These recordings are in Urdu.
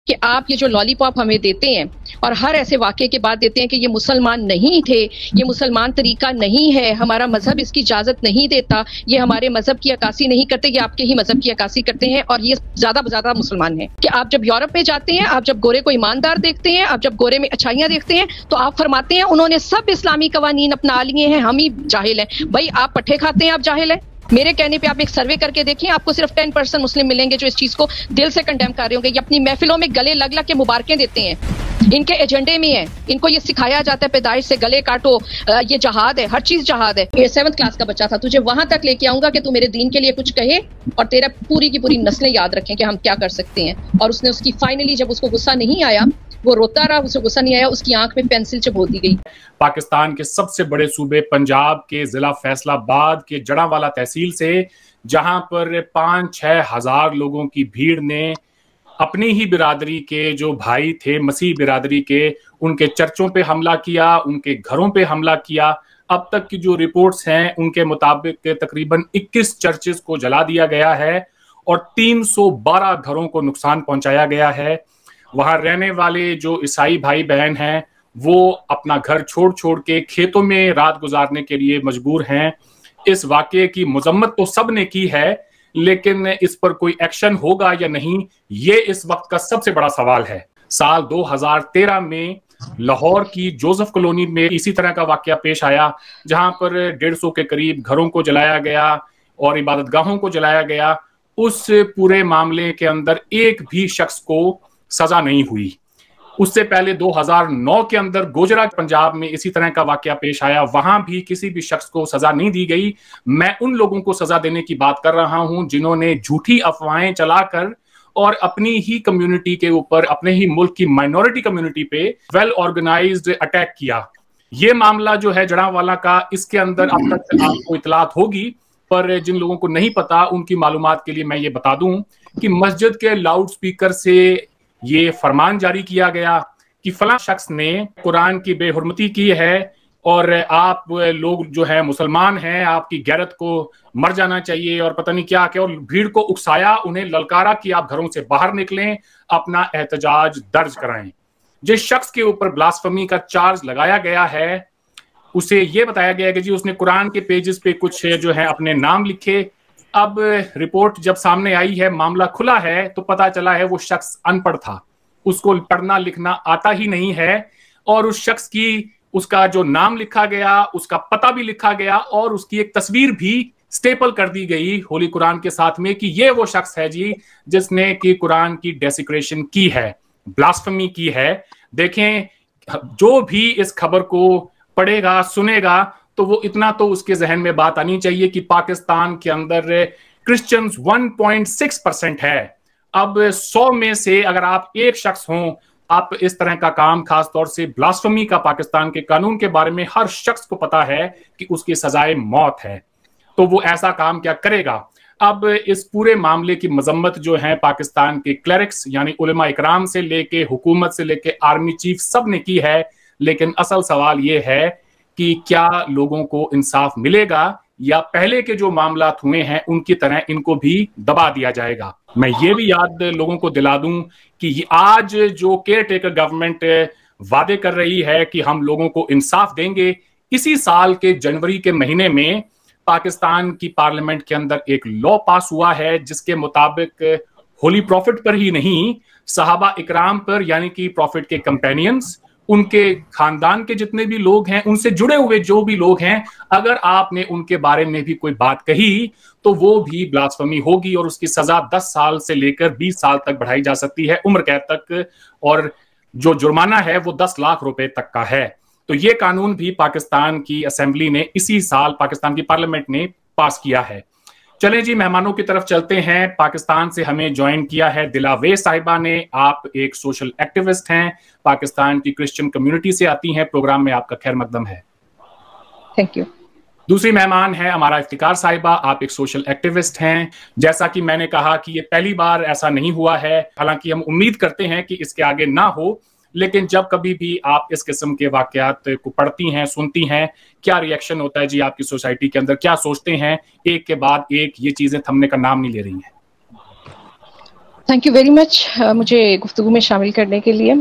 کہ آپ یہ جو لالی پاپ ہمیں دیتے ہیں اور ہر ایسے واقعے کے بعد دیتے ہیں کہ یہ مسلمان نہیں تھے، یہ مسلمان طریقہ نہیں ہے، ہمارا مذہب اس کی اجازت نہیں دیتا، یہ ہمارے مذہب کی عکاسی نہیں کرتے، یہ آپ کے ہی مذہب کی عکاسی کرتے ہیں اور یہ زیادہ مسلمان ہیں. کہ آپ جب یورپ میں جاتے ہیں، آپ جب گورے کو ایماندار دیکھتے ہیں، آپ جب گورے میں اچھائیاں دیکھتے ہیں تو آپ فرماتے ہیں انہوں نے سب اسلامی قوانین اپنا لیے ہیں، ہم ہی جاہل ہیں. بھائی آپ پٹھے کھاتے ہیں، آپ جاہل ہیں. میرے کہنے پہ آپ ایک سروے کر کے دیکھیں، آپ کو صرف 10% مسلم ملیں گے جو اس چیز کو دل سے کنڈیم کر رہے ہوں گے. یہ اپنی محفلوں میں گلے لگ کے مبارکیں دیتے ہیں، ان کے ایجنڈے میں ہے، ان کو یہ سکھایا جاتا ہے پیدائش سے گلے کاٹو، یہ جہاد ہے، ہر چیز جہاد ہے. یہ 7th کلاس کا بچہ تھا، تجھے وہاں تک لے کے آؤں گا کہ تو میرے دین کے لیے کچھ کہے اور تیرا پوری کی پوری نسلیں یاد رکھیں کہ ہم کیا کر سکتے ہیں. اور اس نے اس کی فائنلی جب اس کو غصہ نہیں آیا، وہ روتا رہا، اسے غصہ نہیں آیا، اس کی آنکھ میں پینسل چبھو دی گئی. پاکستان کے سب سے بڑے صوبے پنجاب کے ضلع فیصل آباد کے جڑاوالا تحصیل سے، جہاں پر 5-6 ہزار لوگوں کی بھیڑ نے اپنی ہی برادری کے جو بھائی تھے، مسیح برادری کے، ان کے چرچوں پہ حملہ کیا، ان کے گھروں پہ حملہ کیا. اب تک کی جو رپورٹس ہیں ان کے مطابق تقریباً 21 چرچز کو جلا دیا گیا ہے اور 312 گھروں کو نقصان پہنچایا گیا ہے. وہاں رہنے والے جو عیسائی بھائی بہن ہیں وہ اپنا گھر چھوڑ کے کھیتوں میں رات گزارنے کے لیے مجبور ہیں. اس واقعے کی مذمت تو سب نے کی ہے، لیکن اس پر کوئی ایکشن ہوگا یا نہیں، یہ اس وقت کا سب سے بڑا سوال ہے. سال 2013 میں لاہور کی جوزف کالونی میں اسی طرح کا واقعہ پیش آیا، جہاں پر 150 کے قریب گھروں کو جلایا گیا اور عبادت گاہوں کو جلایا گیا. اس پورے معاملے کے اندر ایک بھی شخص کو سزا نہیں ہوئی. اس سے پہلے 2009 کے اندر گوجرا پنجاب میں اسی طرح کا واقعہ پیش آیا، وہاں بھی کسی بھی شخص کو سزا نہیں دی گئی. میں ان لوگوں کو سزا دینے کی بات کر رہا ہوں جنہوں نے جھوٹی افواہیں چلا کر اور اپنی ہی کمیونٹی کے اوپر، اپنے ہی ملک کی مائنورٹی کمیونٹی پہ ویل آرگنائزڈ اٹیک کیا. یہ معاملہ جو ہے جڑاوالا کا، اس کے اندر اب تک آپ کو اطلاعات ہوگی، پر جن لوگوں کو نہیں پتا ان کی معلومات کے لیے میں یہ بتا دوں کہ مسجد کے لاؤڈ سپیکر سے یہ فرمان جاری کیا گیا کہ فلاں شخص نے قرآن کی بے حرمتی کی ہے اور آپ لوگ جو ہے مسلمان ہیں، آپ کی غیرت کو مر جانا چاہیے اور پتہ نہیں کیا، اور بھیڑ کو اکسایا، انہیں للکارا کہ آپ گھروں سے باہر نکلیں، اپنا احتجاج درج کرائیں. جس شخص کے اوپر بلاسفمی کا چارج لگایا گیا ہے اسے یہ بتایا گیا کہ جی اس نے قرآن کے پیجز پہ کچھ جو ہے اپنے نام لکھے. اب رپورٹ جب سامنے آئی ہے، معاملہ کھلا ہے، تو پتا چلا ہے وہ شخص ان پڑھ تھا، اس کو پڑھنا لکھنا آتا ہی نہیں ہے، اور اس شخص کی، اس کا جو نام لکھا گیا، اس کا پتہ بھی لکھا گیا اور اس کی ایک تصویر بھی سٹیپل کر دی گئی ہولی قرآن کے ساتھ میں کہ یہ وہ شخص ہے جی جس نے کہ قرآن کی ڈیسیکریشن کی ہے، بلاسفمی کی ہے. دیکھیں، جو بھی اس خبر کو پڑھے گا، سنے گا، تو وہ اتنا تو اس کے ذہن میں بات آنی چاہیے کہ پاکستان کے اندر کرسچنز 1.6% ہے. اب 100 میں سے اگر آپ ایک شخص ہوں، آپ اس طرح کا کام، خاص طور سے بلاسفمی کا، پاکستان کے قانون کے بارے میں ہر شخص کو پتا ہے کہ اس کی سزائے موت ہے، تو وہ ایسا کام کیا کرے گا. اب اس پورے معاملے کی مذمت جو ہے پاکستان کے کلرکس یعنی علماء اکرام سے لے کے حکومت سے لے کے آرمی چیف سب نے کی ہے، لیکن اصل سوال یہ ہے کہ کیا لوگوں کو انصاف ملے گا یا پہلے کے جو معاملات ہوئے ہیں ان کی طرح ان کو بھی دبا دیا جائے گا. میں یہ بھی یاد لوگوں کو دلا دوں کہ آج جو کیئر ٹیکر گورنمنٹ وعدے کر رہی ہے کہ ہم لوگوں کو انصاف دیں گے، اسی سال کے جنوری کے مہینے میں پاکستان کی پارلیمنٹ کے اندر ایک لا پاس ہوا ہے جس کے مطابق ہولی پروفٹ پر ہی نہیں، صحابہ اکرام پر، یعنی کہ پروفٹ کے کمپینینز، ان کے خاندان کے جتنے بھی لوگ ہیں، ان سے جڑے ہوئے جو بھی لوگ ہیں، اگر آپ نے ان کے بارے میں بھی کوئی بات کہی تو وہ بھی بلاسفمی ہوگی اور اس کی سزا 10 سال سے لے کر 20 سال تک بڑھائی جا سکتی ہے، عمر قید تک، اور جو جرمانہ ہے وہ 10 لاکھ روپے تک کا ہے. تو یہ قانون بھی پاکستان کی اسمبلی نے اسی سال، پاکستان کی پارلیمنٹ نے پاس کیا ہے. چلیں جی مہمانوں کی طرف چلتے ہیں. پاکستان سے ہمیں جوائن کیا ہے دلاوے صاحبہ نے. آپ ایک سوشل ایکٹیوسٹ ہیں، پاکستان کی کرسچن کمیونٹی سے آتی ہیں. پروگرام میں آپ کا خیر مقدم ہے. Thank you. دوسری مہمان ہے ہمارا افتخار صاحبہ. آپ ایک سوشل ایکٹیوسٹ ہیں. جیسا کہ میں نے کہا کہ یہ پہلی بار ایسا نہیں ہوا ہے، حالانکہ ہم امید کرتے ہیں کہ اس کے آگے نہ ہو، لیکن جب کبھی بھی آپ اس قسم کے واقعات کو پڑھتی ہیں، سنتی ہیں، کیا ری ایکشن ہوتا ہے جی آپ کی سوسائٹی کے اندر؟ کیا سوچتے ہیں؟ ایک کے بعد ایک یہ چیزیں تھمنے کا نام نہیں لے رہی ہیں. تھینک یو ویری مچ مجھے گفتگو میں شامل کرنے کے لیے.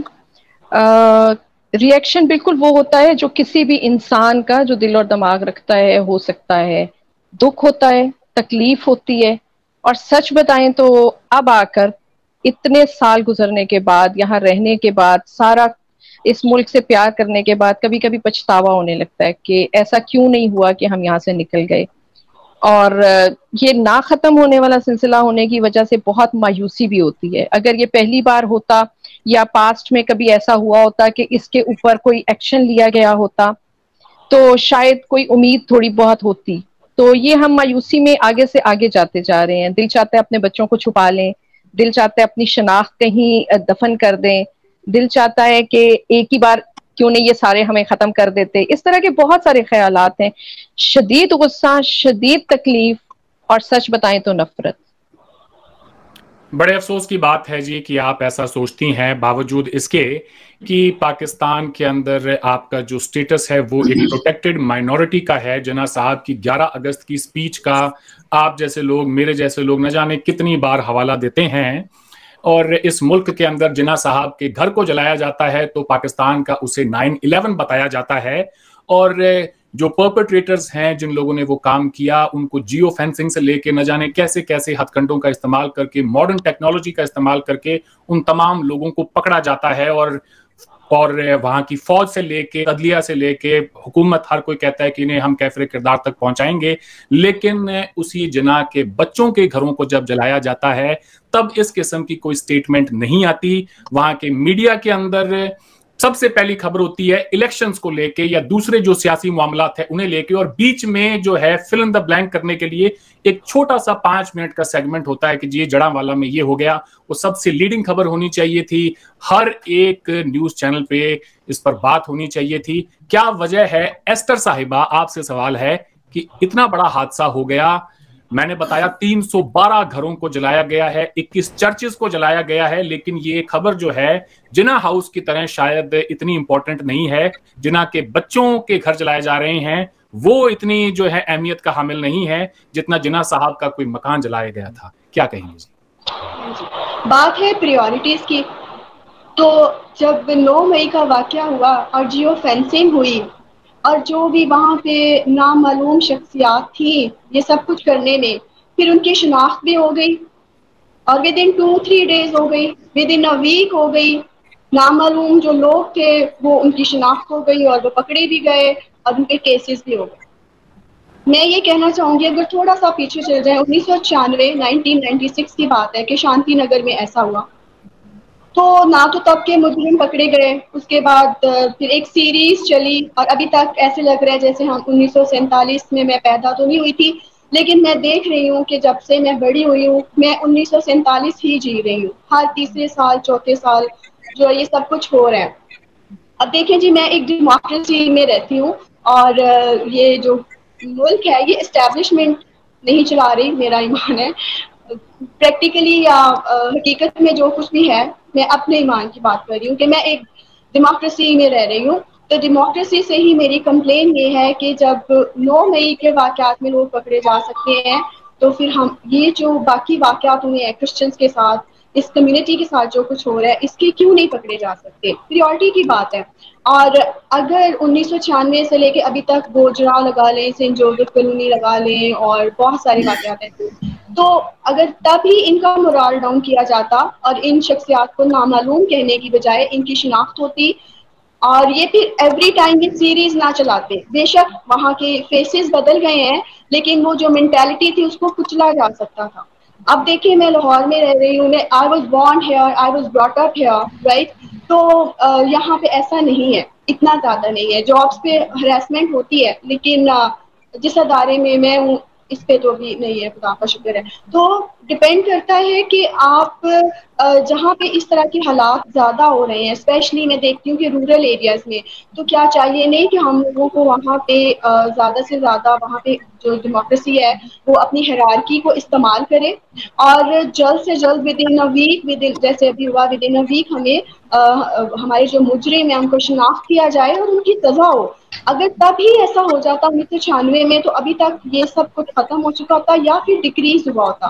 ریئیکشن بالکل وہ ہوتا ہے جو کسی بھی انسان کا جو دل اور دماغ رکھتا ہے ہو سکتا ہے. دکھ ہوتا ہے, تکلیف ہوتی ہے, اور سچ بتائیں تو اب آ کر اتنے سال گزرنے کے بعد, یہاں رہنے کے بعد, سارا اس ملک سے پیار کرنے کے بعد کبھی کبھی پچھتاوا ہونے لگتا ہے کہ ایسا کیوں نہیں ہوا کہ ہم یہاں سے نکل گئے. اور یہ نہ ختم ہونے والا سلسلہ ہونے کی وجہ سے بہت مایوسی بھی ہوتی ہے. اگر یہ پہلی بار ہوتا یا پاسٹ میں کبھی ایسا ہوا ہوتا کہ اس کے اوپر کوئی ایکشن لیا گیا ہوتا تو شاید کوئی امید تھوڑی بہت ہوتی. تو یہ ہم مایوسی میں آگے سے آگے جاتے جا رہے ہیں. دل چاہتا ہے اپنے بچوں کو چھپا لیں, دل چاہتا ہے اپنی شناخت کہیں دفن کر دیں, دل چاہتا ہے کہ ایک ہی بار کیوں نہیں یہ سارے ہمیں ختم کر دیتے. اس طرح کے بہت سارے خیالات ہیں. شدید غصہ, شدید تکلیف, اور سچ بتائیں تو نفرت. بڑے افسوس کی بات ہے جی کہ آپ ایسا سوچتی ہیں, باوجود اس کے کہ پاکستان کے اندر آپ کا جو سٹیٹس ہے وہ ایک پروٹیکٹڈ مائنورٹی کا ہے. جناح صاحب کی 11 اگست کی سپیچ کا آپ جیسے لوگ, میرے جیسے لوگ نہ جانے کتنی بار حوالہ دیتے ہیں, اور اس ملک کے اندر جناح صاحب کے گھر کو جلایا جاتا ہے تو پاکستان کا اسے 9/11 بتایا جاتا ہے. اور جو پرپیٹریٹرز ہیں, جن لوگوں نے وہ کام کیا, ان کو جیو فینسنگ سے لے کے نہ جانے کیسے کیسے ہتھ کنڈوں کا استعمال کر کے, ماڈرن ٹیکنالوجی کا استعمال کر کے ان تمام لوگوں کو پکڑا جاتا ہے. اور وہاں کی فوج سے لے کے, عدلیہ سے لے کے حکومت, ہر کوئی کہتا ہے کہ انہیں ہم کیفر کردار تک پہنچائیں گے. لیکن اسی جناح کے بچوں کے گھروں کو جب جلایا جاتا ہے تب اس قسم کی کوئی سٹیٹمنٹ نہیں آتی. وہاں کے میڈیا کے اندر سب سے پہلی خبر ہوتی ہے الیکشنز کو لے کے یا دوسرے جو سیاسی معاملات ہیں انہیں لے کے, اور بیچ میں جو ہے فل ان دا بلینک کرنے کے لیے ایک چھوٹا سا 5 منٹ کا سیگمنٹ ہوتا ہے کہ جی جڑاں والا میں یہ ہو گیا. وہ سب سے لیڈنگ خبر ہونی چاہیے تھی, ہر ایک نیوز چینل پہ اس پر بات ہونی چاہیے تھی. کیا وجہ ہے ایسٹر صاحبہ, آپ سے سوال ہے کہ اتنا بڑا حادثہ ہو گیا. میں نے بتایا 312 گھروں کو جلایا گیا ہے, 21 چرچز کو جلایا گیا ہے, لیکن یہ خبر جو ہے جناح ہاؤس کی طرح شاید اتنی امپورٹنٹ نہیں ہے. جناح کے بچوں کے گھر جلائے جا رہے ہیں وہ اتنی جو ہے اہمیت کا حامل نہیں ہے جتنا جناح صاحب کا کوئی مکان جلایا گیا تھا. کیا کہیں گے جی؟ بات ہے پریورٹیز کی. تو جب 9 مئی کا واقعہ ہوا اور جیو فینسنگ ہوئی اور جو بھی وہاں پہ نامعلوم شخصیات تھیں یہ سب کچھ کرنے میں, پھر ان کی شناخت بھی ہو گئی اور ود ان 2-3 days ہو گئی, ود ان اے ویک ہو گئی. نامعلوم جو لوگ تھے وہ ان کی شناخت ہو گئی اور وہ پکڑے بھی گئے اور ان کے کیسز بھی ہو گئے. میں یہ کہنا چاہوں گی اگر تھوڑا سا پیچھے چل جائیں, 1996 کی بات ہے کہ شانتی نگر میں ایسا ہوا. تو نہ تو تب کے مجرم پکڑے گئے, اس کے بعد پھر ایک سیریز چلی اور ابھی تک ایسے لگ رہا ہے جیسے ہم 1947 میں پیدا تو نہیں ہوئی تھی, لیکن میں دیکھ رہی ہوں کہ جب سے میں بڑی ہوئی ہوں میں 1947 ہی جی رہی ہوں. ہر تیسرے سال, چوتھے سال جو یہ سب کچھ ہو رہا ہے. اب دیکھیں جی, میں ایک ڈیموکریسی میں رہتی ہوں اور یہ جو ملک ہے یہ اسٹیبلشمنٹ نہیں چلا رہی, میرا ایمان ہے. پریکٹیکلی یا حقیقت میں جو کچھ بھی ہے, میں اپنے ایمان کی بات کر رہی ہوں کہ میں ایک ڈیموکریسی میں رہ رہی ہوں. تو ڈیموکریسی سے ہی میری کمپلین یہ ہے کہ جب 9 مئی کے واقعات میں لوگ پکڑے جا سکتے ہیں تو پھر ہم یہ جو باقی واقعات ہوئے ہیں کرسچنس کے ساتھ, اس کمیونٹی کے ساتھ جو کچھ ہو رہا ہے, اس کے کیوں نہیں پکڑے جا سکتے؟ پریورٹی کی بات ہے. اور اگر 1996 سے لے کے ابھی تک گوجرا لگا لیں, سینٹ جوزف کالونی لگا لیں, اور بہت سارے واقعات ہیں, تو اگر تب ہی ان کا مورال ڈاؤن کیا جاتا اور ان شخصیات کو نامعلوم کہنے کی بجائے ان کی شناخت ہوتی, اور یہ پھر ایوری ٹائم یہ سیریز نہ چلاتے. بے شک وہاں کے فیسز بدل گئے ہیں لیکن وہ جو مینٹیلٹی تھی اس کو کچلا جا سکتا تھا. اب دیکھیے میں لاہور میں رہ رہی ہوں, I was born here, I was brought up here, right? تو یہاں پہ ایسا نہیں ہے, اتنا زیادہ نہیں ہے. جابس پہ ہراسمنٹ ہوتی ہے لیکن جس ادارے میں میں ہوں اس پہ تو بھی نہیں ہے, خدا کا شکر ہے. تو ڈپینڈ کرتا ہے کہ آپ جہاں پہ اس طرح کے حالات زیادہ ہو رہے ہیں, اسپیشلی میں دیکھتی ہوں کہ رورل ایریاز میں, تو کیا چاہیے نہیں کہ ہم لوگوں کو وہاں پہ زیادہ سے زیادہ وہاں پہ جو ڈیموکریسی ہے وہ اپنی ہیرارکی کو استعمال کرے اور جلد سے جلد ود ان اے ویک, جیسے ابھی ہوا ود ان اے ویک ہمیں ہمارے جو مجرم ہیں ان کو شناخت کیا جائے اور ان کی سزا ہو. اگر تب ہی ایسا ہو جاتا 1996 میں تو ابھی تک یہ سب کچھ ختم ہو چکا ہوتا یا پھر ڈکریز ہوا ہوتا.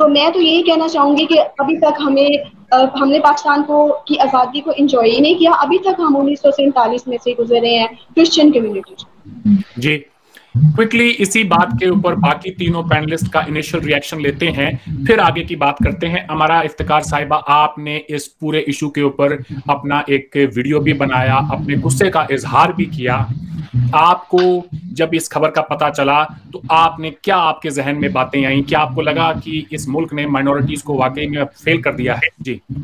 تو میں تو یہی کہنا چاہوں گی کہ ابھی تک ہم نے پاکستان کی آزادی کو انجوائے ہی نہیں کیا. ابھی تک ہم 1947 میں سے گزرے ہیں کرسچن کمیونٹی. جی کوئکلی اسی بات کے اوپر باقی تینوں پینلسٹ کا انیشل ریاکشن لیتے ہیں, پھر آگے کی بات کرتے ہیں. امارا افتخار صاحبہ, آپ نے اس پورے ایشو کے اوپر اپنا ایک ویڈیو بھی بنایا, اپنے غصے کا اظہار بھی کیا. آپ کو جب اس خبر کا پتہ چلا تو آپ نے کیا, آپ کے ذہن میں باتیں آئیں؟ کیا آپ کو لگا کہ اس ملک نے مائنورٹیز کو واقعی میں فیل کر دیا ہے؟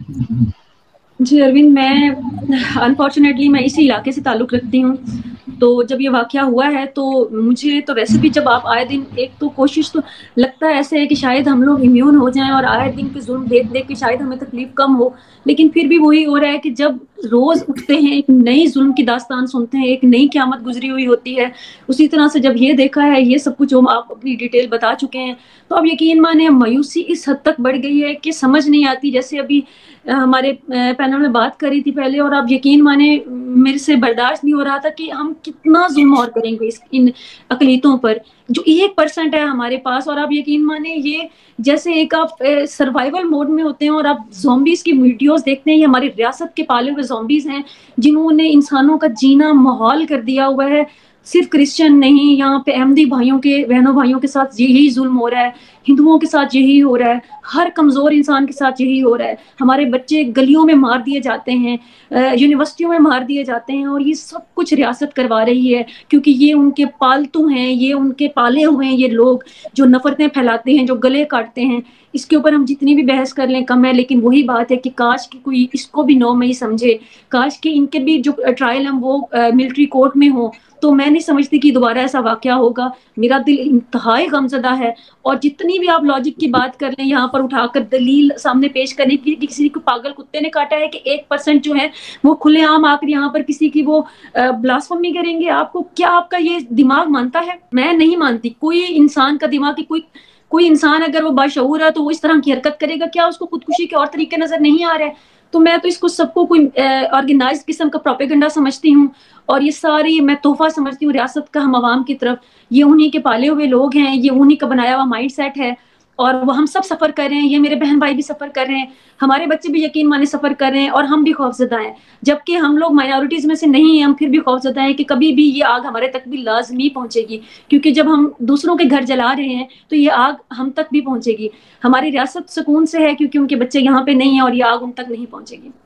جی اروند, میں انفارچونیٹلی میں اسی علاقے سے تعلق رکھتی ہوں. تو جب یہ واقعہ ہوا ہے تو مجھے تو ویسے بھی جب آپ آئے دن ایک تو کوشش تو لگتا ہے ایسے ہے کہ شاید ہم لوگ امیون ہو جائیں اور آئے دن کے ظلم دیکھ دیکھ کے شاید ہمیں تکلیف کم ہو, لیکن پھر بھی وہی ہو رہا ہے کہ جب روز اٹھتے ہیں ایک نئی ظلم کی داستان سنتے ہیں, ایک نئی قیامت گزری ہوئی ہوتی ہے. اسی طرح سے جب یہ دیکھا ہے یہ سب کچھ جو آپ اپنی ڈیٹیل بتا چکے ہیں, تو اب یقین مانیں مایوسی اس حد تک بڑھ گئی ہے کہ سمجھ نہیں آتی. جیسے ابھی ہمارے پینل میں بات کری تھی پہلے, اور آپ یقین مانیں میرے سے برداشت نہیں ہو رہا تھا کہ ہم کتنا ظلم اور کریں گے ان اقلیتوں پر جو 1% ہے ہمارے پاس. اور آپ یقین مانیں یہ جیسے ایک آپ سروائیول موڈ میں ہوتے ہیں اور آپ زومبیز کی ویڈیوز دیکھتے ہیں. یہ ہماری ریاست کے پالے ہوئے زومبیز ہیں جنہوں نے انسانوں کا جینا محال کر دیا ہوا ہے. صرف کرسچن نہیں, یہاں پہ احمدی بھائیوں کے بہنوں بھائیوں کے ساتھ یہی ظلم ہو رہا ہے, ہندوؤں کے ساتھ یہی ہو رہا ہے, ہر کمزور انسان کے ساتھ یہی ہو رہا ہے. ہمارے بچے گلیوں میں مار دیے جاتے ہیں, یونیورسٹیوں میں مار دیے جاتے ہیں, اور یہ سب کچھ ریاست کروا رہی ہے کیونکہ یہ ان کے پالتو ہیں, یہ ان کے پالے ہوئے ہیں. یہ لوگ جو نفرتیں پھیلاتے ہیں, جو گلے کاٹتے ہیں, اس کے اوپر ہم جتنی بھی بحث کر لیں کم ہے. لیکن وہی بات ہے کہ کاش کہ کوئی اس کو بھی 9 مئی سمجھے, کاش کہ ان کے بھی جو ٹرائل ہم وہ ملٹری کورٹ میں ہوں. تو میں نہیں سمجھتی کہ دوبارہ ایسا واقعہ ہوگا. میرا دل انتہائی غمزدہ ہے. اور جتنی بھی آپ لاجک کی بات کر لیں یہاں پر اٹھا کر دلیل سامنے پیش کرنے کی کہ کسی کو پاگل کتے نے کاٹا ہے کہ 1% جو ہے وہ کھلے عام آ کر یہاں پر کسی کی وہ بلاسفمی کریں گے, آپ کو کیا آپ کا یہ دماغ مانتا ہے؟ میں نہیں مانتی. کوئی انسان کا دماغ کی کوئی انسان اگر وہ باشعور ہے تو وہ اس طرح کی حرکت کرے گا؟ کیا اس کو خودکشی کے اور طریقے نظر نہیں آ رہے؟ تو میں تو اس کو سب کو کوئی آرگنائزڈ قسم کا پروپیگنڈا سمجھتی ہوں, اور یہ ساری میں تحفہ سمجھتی ہوں ریاست کا ہم عوام کی طرف. یہ انہی کے پالے ہوئے لوگ ہیں, یہ انہی کا بنایا ہوا مائنڈ سیٹ ہے, اور وہ ہم سب سفر کر رہے ہیں. یہ میرے بہن بھائی بھی سفر کر رہے ہیں, ہمارے بچے بھی یقین مانے سفر کر رہے ہیں, اور ہم بھی خوفزدہ ہیں. جبکہ ہم لوگ مائنورٹیز میں سے نہیں ہیں, ہم پھر بھی خوفزدہ ہیں کہ کبھی بھی یہ آگ ہمارے تک بھی لازمی پہنچے گی. کیونکہ جب ہم دوسروں کے گھر جلا رہے ہیں تو یہ آگ ہم تک بھی پہنچے گی. ہماری ریاست سکون سے ہے کیونکہ ان کے بچے یہاں پہ نہیں ہیں, اور یہ آگ ان تک نہیں پہنچے گی.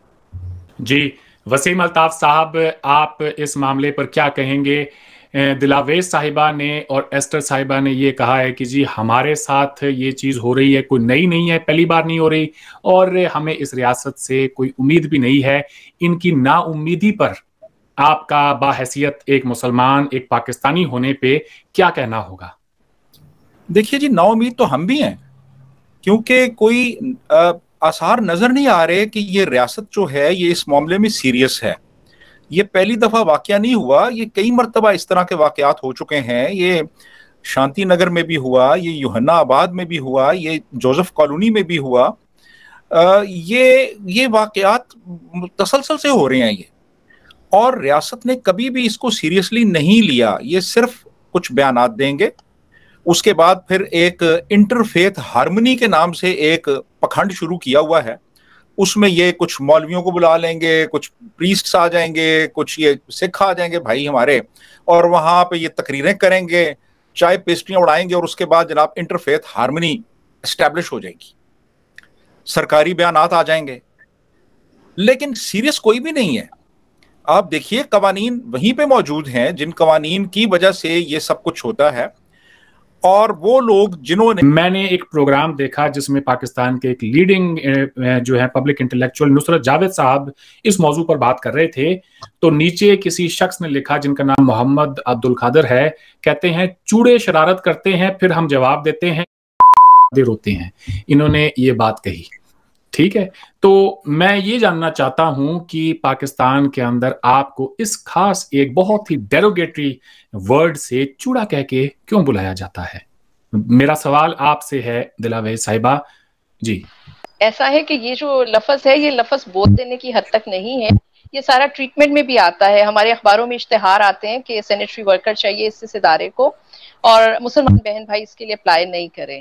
جی وسیم الطاف صاحب, آپ اس معاملے پر کیا کہیں گے؟ دلاویز صاحبہ نے اور ایسٹر صاحبہ نے یہ کہا ہے کہ جی ہمارے ساتھ یہ چیز ہو رہی ہے, کوئی نئی نہیں ہے, پہلی بار نہیں ہو رہی, اور ہمیں اس ریاست سے کوئی امید بھی نہیں ہے. ان کی نا امیدی پر آپ کا باحیثیت ایک مسلمان, ایک پاکستانی ہونے پہ کیا کہنا ہوگا؟ دیکھیے جی, نا امید تو ہم بھی ہیں, کیونکہ کوئی آثار نظر نہیں آ رہے کہ یہ ریاست جو ہے یہ اس معاملے میں سیریس ہے. یہ پہلی دفعہ واقعہ نہیں ہوا, یہ کئی مرتبہ اس طرح کے واقعات ہو چکے ہیں. یہ شانتی نگر میں بھی ہوا, یہ یوحنا آباد میں بھی ہوا, یہ جوزف کالونی میں بھی ہوا. یہ واقعات تسلسل سے ہو رہے ہیں یہ, اور ریاست نے کبھی بھی اس کو سیریسلی نہیں لیا. یہ صرف کچھ بیانات دیں گے, اس کے بعد پھر ایک انٹرفیتھ ہارمنی کے نام سے ایک پکھنڈ شروع کیا ہوا ہے. اس میں یہ کچھ مولویوں کو بلا لیں گے, کچھ پریسٹس آ جائیں گے, کچھ یہ سکھ آ جائیں گے بھائی ہمارے, اور وہاں پہ یہ تقریریں کریں گے, چائے پیسٹریاں اڑائیں گے, اور اس کے بعد جناب انٹرفیتھ ہارمنی اسٹیبلش ہو جائے گی, سرکاری بیانات آ جائیں گے. لیکن سیریس کوئی بھی نہیں ہے. آپ دیکھیے قوانین وہیں پہ موجود ہیں جن قوانین کی وجہ سے یہ سب کچھ ہوتا ہے. اور وہ لوگ جنہوں نے, میں نے ایک پروگرام دیکھا جس میں پاکستان کے ایک لیڈنگ جو ہے پبلک انٹلیکچوئل نصرت جاوید صاحب اس موضوع پر بات کر رہے تھے, تو نیچے کسی شخص نے لکھا جن کا نام محمد عبد القادر ہے, کہتے ہیں چوڑے شرارت کرتے ہیں پھر ہم جواب دیتے ہیں ہوتے ہیں. انہوں نے یہ بات کہی. ٹھیک ہے, تو میں یہ جاننا چاہتا ہوں کہ پاکستان کے اندر آپ کو اس خاص ایک بہت ہی ڈیروگیٹری ورڈ سے چوڑا کہہ کے کیوں بلایا جاتا ہے؟ میرا سوال آپ سے ہے دلاویز صاحبہ. جی ایسا ہے کہ یہ جو لفظ ہے یہ لفظ بول دینے کی حد تک نہیں ہے, یہ سارا ٹریٹمنٹ میں بھی آتا ہے. ہمارے اخباروں میں اشتہار آتے ہیں کہ سینیٹری ورکر چاہیے اس ادارے کو, اور مسلمان بہن بھائی اس کے لیے اپلائی نہیں کریں.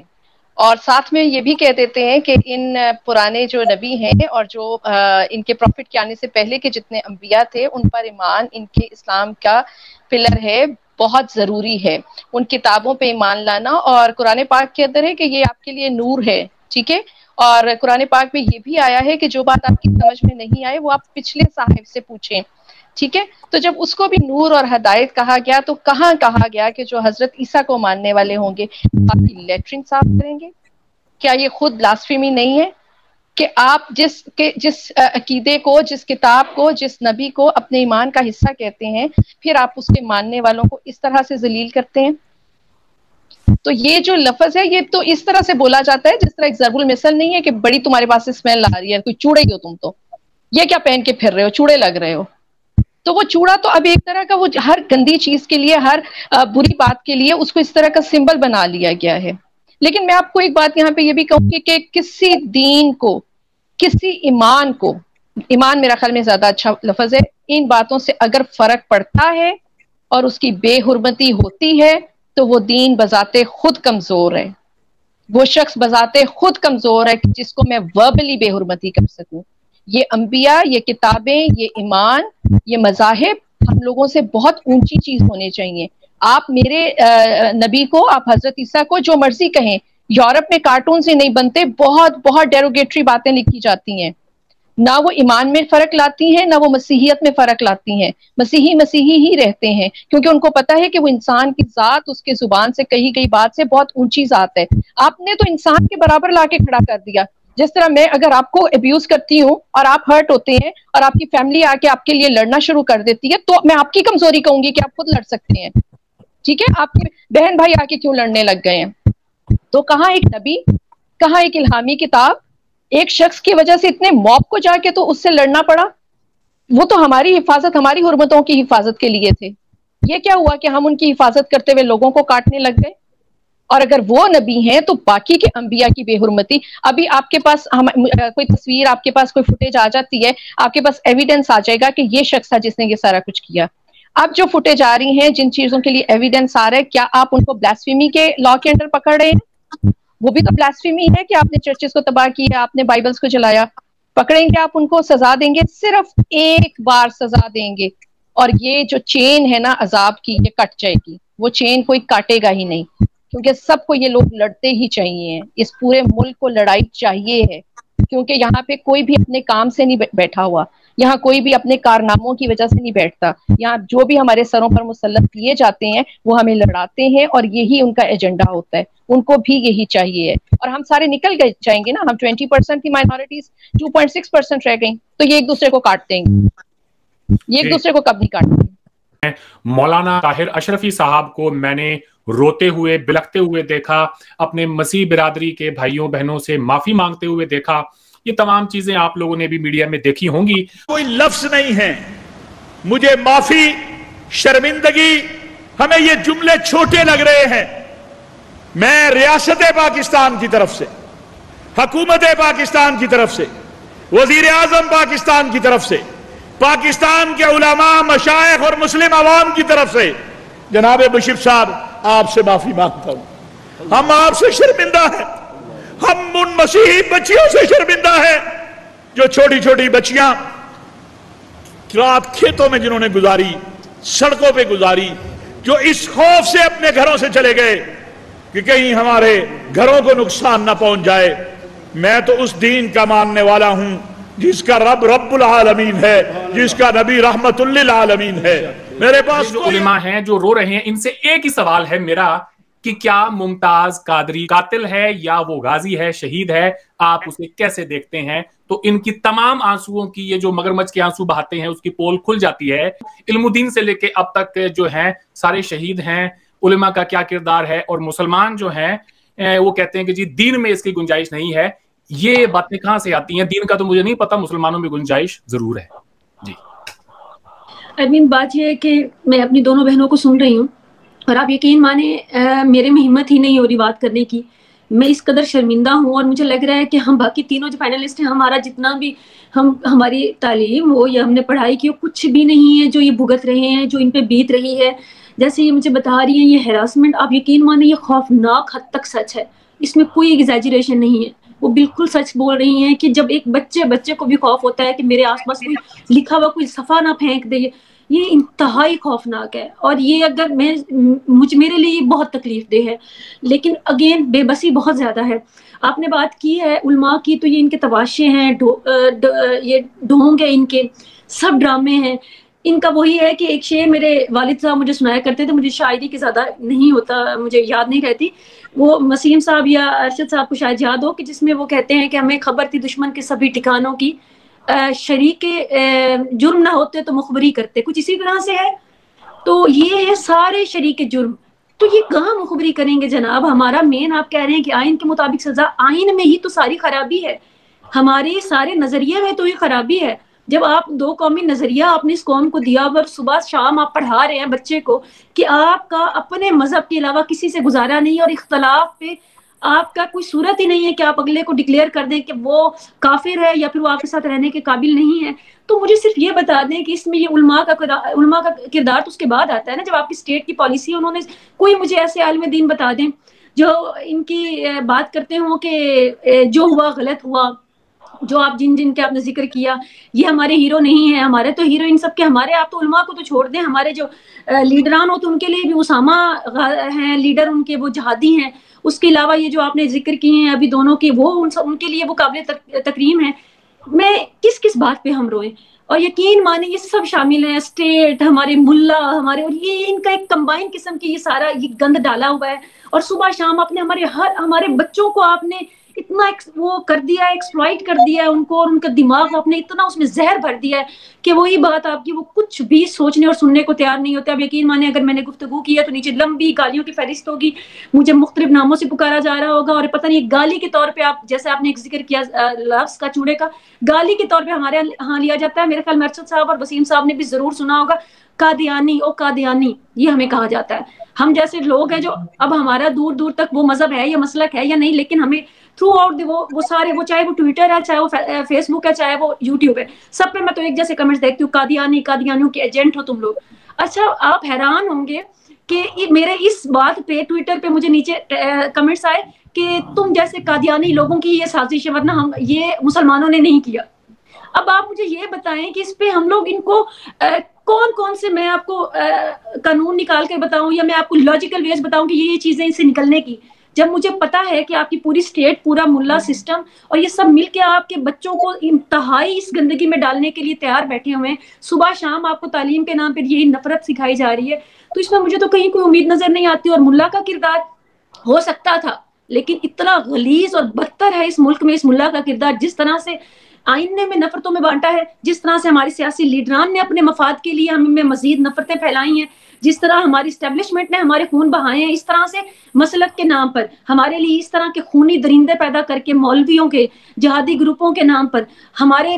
اور ساتھ میں یہ بھی کہہ دیتے ہیں کہ ان پرانے جو نبی ہیں اور جو ان کے پروفٹ کے آنے سے پہلے کے جتنے انبیاء تھے ان پر ایمان ان کے اسلام کا پلر ہے، بہت ضروری ہے ان کتابوں پہ ایمان لانا. اور قرآن پاک کے اندر ہے کہ یہ آپ کے لیے نور ہے، ٹھیک ہے. اور قرآن پاک میں یہ بھی آیا ہے کہ جو بات آپ کی سمجھ میں نہیں آئے وہ آپ پچھلے صاحب سے پوچھیں، ٹھیک ہے. تو جب اس کو بھی نور اور ہدایت کہا گیا تو کہاں کہا گیا کہ جو حضرت عیسیٰ کو ماننے والے ہوں گے آپ کی لیٹرن صاف کریں گے؟ کیا یہ خود بلاسفیمی نہیں ہے کہ آپ جس عقیدے کو، جس کتاب کو، جس نبی کو اپنے ایمان کا حصہ کہتے ہیں پھر آپ اس کے ماننے والوں کو اس طرح سے ذلیل کرتے ہیں؟ تو یہ جو لفظ ہے یہ تو اس طرح سے بولا جاتا ہے جس طرح ایک ضرب المثل نہیں ہے کہ بڑی تمہارے پاس سے اسمیل آ رہی ہے، کوئی چوڑے ہی ہو تم، تو یہ کیا پہن کے پھر رہے ہو، چوڑے لگ رہے ہو. تو وہ چوڑا تو اب ایک طرح کا وہ ہر گندی چیز کے لیے، ہر بری بات کے لیے اس کو اس طرح کا سمبل بنا لیا گیا ہے. لیکن میں آپ کو ایک بات یہاں پہ یہ بھی کہوں گی کہ کسی دین کو، کسی ایمان کو، ایمان میرا خیال میں زیادہ اچھا لفظ ہے، ان باتوں سے اگر فرق پڑتا ہے اور اس کی بے حرمتی ہوتی ہے تو وہ دین بذات خود کمزور ہے، وہ شخص بذات خود کمزور ہے جس کو میں وربلی بے حرمتی کر سکوں. یہ انبیاء، یہ کتابیں، یہ ایمان، یہ مذاہب ہم لوگوں سے بہت اونچی چیز ہونے چاہیے. آپ میرے نبی کو، آپ حضرت عیسیٰ کو جو مرضی کہیں، یورپ میں کارٹونز ہی نہیں بنتے، بہت بہت ڈیروگیٹری باتیں لکھی جاتی ہیں، نہ وہ ایمان میں فرق لاتی ہیں نہ وہ مسیحیت میں فرق لاتی ہیں. مسیحی ہی رہتے ہیں کیونکہ ان کو پتا ہے کہ وہ انسان کی ذات، اس کے زبان سے کہی گئی بات سے بہت اونچی ذات ہے. آپ نے تو انسان کے برابر لا کے کھڑا کر دیا. جس طرح میں اگر آپ کو ابیوز کرتی ہوں اور آپ ہرٹ ہوتے ہیں اور آپ کی فیملی آ کے آپ کے لیے لڑنا شروع کر دیتی ہے تو میں آپ کی کمزوری کہوں گی کہ آپ خود لڑ سکتے ہیں، ٹھیک ہے. آپ کے بہن بھائی آ کے کیوں لڑنے لگ گئے ہیں؟ تو کہاں ایک نبی، کہاں ایک الہامی کتاب، ایک شخص کی وجہ سے اتنے موب کو جا کے تو اس سے لڑنا پڑا. وہ تو ہماری حفاظت، ہماری حرمتوں کی حفاظت کے لیے تھے. یہ کیا ہوا کہ ہم ان کی حفاظت کرتے ہوئے لوگوں کو کاٹنے لگ گئے؟ اور اگر وہ نبی ہیں تو باقی کے انبیاء کی بے حرمتی، ابھی آپ کے پاس کوئی تصویر، آپ کے پاس کوئی فوٹیج آ جاتی ہے، آپ کے پاس ایویڈنس آ جائے گا کہ یہ شخص تھا جس نے یہ سارا کچھ کیا. اب جو فوٹیج آ رہی ہیں، جن چیزوں کے لیے ایویڈنس آ رہا ہے، کیا آپ ان کو بلاسفیمی کے لا کے انڈر پکڑ رہے ہیں؟ وہ بھی تو بلاسفیمی ہے کہ آپ نے چرچز کو تباہ کیا، آپ نے بائبلز کو جلایا. پکڑیں گے آپ ان کو، سزا دیں گے، صرف ایک بار سزا دیں گے. اور یہ جو چین ہے نا عذاب کی، یہ کٹ جائے گی. وہ چین کوئی کاٹے گا ہی نہیں، کیونکہ سب کو یہ لوگ لڑتے ہی چاہیے. اس پورے ملک کو لڑائی چاہیے ہے، کیونکہ یہاں پہ کوئی بھی اپنے کام سے نہیں بیٹھا ہوا، یہاں کوئی بھی اپنے کارناموں کی وجہ سے نہیں بیٹھتا. یہاں جو بھی ہمارے سروں پر مسلط کیے جاتے ہیں وہ ہمیں لڑاتے ہیں اور یہی ان کا ایجنڈا ہوتا ہے. ان کو بھی یہی چاہیے ہے. اور ہم سارے نکل گئے جائیں گے نا، ہم 20% کی مائنورٹیز 2.6% رہ گئیں تو یہ ایک دوسرے کو کاٹ دیں گے. یہ ایک دوسرے کو کب نہیں کاٹتے. مولانا طاہر اشرفی صاحب کو میں نے روتے ہوئے، بلکتے ہوئے دیکھا، اپنے مسیح برادری کے بھائیوں بہنوں سے معافی مانگتے ہوئے دیکھا. یہ تمام چیزیں آپ لوگوں نے بھی میڈیا میں دیکھی ہوں گی. کوئی لفظ نہیں ہے. مجھے معافی، شرمندگی، ہمیں یہ جملے چھوٹے لگ رہے ہیں. میں ریاست پاکستان کی طرف سے، حکومت پاکستان کی طرف سے، وزیر اعظم پاکستان کی طرف سے، پاکستان کے علماء، مشائخ اور مسلم عوام کی طرف سے جناب بشیر صاحب آپ سے معافی مانگتا ہوں. ہم آپ سے شرمندہ ہیں. ہم ان مسیحی بچیوں سے شرمندہ ہیں جو چھوٹی چھوٹی بچیاں رات کھیتوں میں جنہوں نے گزاری، سڑکوں پہ گزاری، جو اس خوف سے اپنے گھروں سے چلے گئے کہ کہیں ہمارے گھروں کو نقصان نہ پہنچ جائے. میں تو اس دین کا ماننے والا ہوں جس کا رب رب العالمین ہے، جس کا نبی رحمت للعالمین ہے. میرے پاس جو علماء ہیں جو رو رہے ہیں، ان سے ایک ہی سوال ہے میرا کہ کیا ممتاز قادری قاتل ہے یا وہ غازی ہے، شہید ہے؟ آپ اسے کیسے دیکھتے ہیں؟ تو ان کی تمام آنسوؤں کی، یہ جو مگرمچھ کے آنسو بہاتے ہیں، اس کی پول کھل جاتی ہے. علم الدین سے لے کے اب تک جو ہیں سارے شہید ہیں. علماء کا کیا کردار ہے؟ اور مسلمان جو ہیں وہ کہتے ہیں کہ جی دین میں اس کی گنجائش نہیں ہے. یہ باتیں کہاں سے آتی ہیں؟ دین کا تو مجھے نہیں پتا، مسلمانوں میں گنجائش ضرور ہے. جی ارمین، بات یہ ہے کہ میں اپنی دونوں بہنوں کو سن رہی ہوں اور آپ یقین مانیں میرے میں ہمت ہی نہیں ہو رہی بات کرنے کی. میں اس قدر شرمندہ ہوں اور مجھے لگ رہا ہے کہ ہم باقی تینوں جو فائنلسٹ ہیں، ہمارا جتنا بھی ہماری تعلیم ہو یا ہم نے پڑھائی کی ہو، کچھ بھی نہیں ہے جو یہ بھگت رہے ہیں، جو ان پہ بیت رہی ہے. جیسے یہ مجھے بتا رہی ہیں یہ ہراسمنٹ، آپ یقین مانیں یہ خوفناک حد تک سچ ہے. اس میں کوئی ایگزیجریشن نہیں ہے، وہ بالکل سچ بول رہی ہیں کہ جب ایک بچے کو بھی خوف ہوتا ہے کہ میرے آس پاس کوئی لکھا ہوا کوئی صفحہ نہ پھینک دے، یہ انتہائی خوفناک ہے، اور یہ اگر میرے لیے یہ بہت تکلیف دہ ہے، لیکن اگین بے بسی بہت زیادہ ہے۔ آپ نے بات کی ہے علماء کی، تو یہ ان کے تباشے ہیں، یہ ڈھونگ ہے، ان کے سب ڈرامے ہیں۔ ان کا وہی ہے کہ ایک شعر میرے والد صاحب مجھے سنایا کرتے تھے، مجھے شاعری کے زیادہ نہیں ہوتا، مجھے یاد نہیں رہتی، وہ وسیم صاحب یا ارشد صاحب کو شاید یاد ہو، کہ جس میں وہ کہتے ہیں کہ ہمیں خبر تھی دشمن کے سبھی ٹھکانوں کی، شریک جرم نہ ہوتے تو مخبری کرتے، کچھ اسی طرح سے ہے۔ تو یہ ہے سارے شریک جرم، تو یہ کہاں مخبری کریں گے جناب؟ ہمارا مین آپ کہہ رہے ہیں کہ آئین کے مطابق سزا، آئین میں ہی تو ساری خرابی ہے، ہمارے سارے نظریے میں تو یہ خرابی ہے۔ جب آپ دو قومی نظریہ آپ نے اس قوم کو دیا، اور صبح شام آپ پڑھا رہے ہیں بچے کو کہ آپ کا اپنے مذہب کے علاوہ کسی سے گزارا نہیں، اور اختلاف پہ آپ کا کوئی صورت ہی نہیں ہے کہ آپ اگلے کو ڈکلیئر کر دیں کہ وہ کافر ہے یا پھر وہ آپ کے ساتھ رہنے کے قابل نہیں ہے، تو مجھے صرف یہ بتا دیں کہ اس میں یہ علماء کا کردار تو اس کے بعد آتا ہے نا، جب آپ کی اسٹیٹ کی پالیسی انہوں نے، کوئی مجھے ایسے عالم دین بتا دیں جو ان کی بات کرتے ہوں کہ جو ہوا غلط ہوا، جو آپ جن کے آپ نے ذکر کیا، یہ ہمارے ہیرو نہیں ہیں، ہمارے تو ہیرو ان سب کے ہمارے، آپ تو علماء کو تو چھوڑ دیں، ہمارے جو لیڈران ہوتے ان کے لیے بھی اسامہ ہیں لیڈر، ان کے وہ جہادی ہیں، اس کے علاوہ یہ جو آپ نے ذکر کیے ہیں ابھی دونوں کے، وہ ان کے لیے وہ قابل تکریم ہیں۔ میں کس بات پہ ہم روئیں؟ اور یقین مانیں یہ سب شامل ہیں، اسٹیٹ، ہمارے ملا، ہمارے، اور یہ ان کا ایک کمبائن قسم کی یہ سارا یہ گند ڈالا ہوا ہے، اور صبح شام آپ نے ہمارے بچوں کو آپ نے اتنا وہ کر دیا ہے، ایکسپلائٹ کر دیا ہے ان کو، اور ان کا دماغ آپ نے اتنا اس میں زہر بھر دیا ہے کہ وہی بات آپ کی، وہ کچھ بھی سوچنے اور سننے کو تیار نہیں ہوتے۔ اب یقین مانیں اگر میں نے گفتگو کی ہے تو نیچے لمبی گالیوں کی فہرست ہوگی، مجھے مختلف ناموں سے پکارا جا رہا ہوگا، اور پتہ نہیں گالی کے طور پہ آپ، جیسے آپ نے ایک ذکر کیا لفظ کا چوڑے کا، گالی کے طور پہ ہمارے ہاں لیا جاتا ہے۔ میرے خیال میں ارشد صاحب اور وسیم صاحب نے بھی ضرور سنا ہوگا قادیانی، او قادیانی، یہ ہمیں کہا جاتا ہے۔ ہم جیسے لوگ ہیں جو، اب ہمارا دور دور تک وہ مذہب ہے یا مسلک ہے یا نہیں، لیکن ہمیں تھرو آؤٹ وہ سارے، وہ چاہے وہ ٹویٹر ہے، چاہے وہ فیس بک ہے، چاہے وہ یوٹیوب ہے، سب پہ میں تو ایک جیسے کمنٹس دیکھتی ہوں، قادیانیوں کے ایجنٹ ہو تم لوگ۔ اچھا آپ حیران ہوں گے کہ میرے اس بات پہ ٹویٹر پہ مجھے نیچے کمنٹس آئے کہ تم جیسے قادیانی لوگوں کی یہ سازش ہے، ورنہ یہ مسلمانوں نے نہیں کیا۔ اب آپ مجھے یہ بتائیں کہ اس پہ ہم لوگ ان کو کون سے، میں آپ کو قانون نکال کر بتاؤں یا میں آپ کو لاجیکل ویز بتاؤں کہ یہ چیزیں ان سے نکلنے کی، جب مجھے پتا ہے کہ آپ کی پوری اسٹیٹ، پورا ملا سسٹم اور یہ سب مل کے آپ کے بچوں کو انتہائی اس گندگی میں ڈالنے کے لیے تیار بیٹھے ہوئے ہیں، صبح شام آپ کو تعلیم کے نام پہ یہی نفرت سکھائی جا رہی ہے، تو اس میں مجھے تو کہیں کوئی امید نظر نہیں آتی۔ اور ملا کا کردار ہو سکتا تھا، لیکن اتنا غلیظ اور بدتر ہے اس ملک میں اس ملا کا کردار، جس طرح سے آئین نے میں نفرتوں میں بانٹا ہے، جس طرح سے ہمارے سیاسی لیڈران نے اپنے مفاد کے لیے ہمیں مزید نفرتیں پھیلائی ہیں، جس طرح ہماری اسٹیبلشمنٹ نے ہمارے خون بہائے ہیں، اس طرح سے مسلک کے نام پر ہمارے لیے اس طرح کے خونی درندے پیدا کر کے مولویوں کے، جہادی گروپوں کے نام پر ہمارے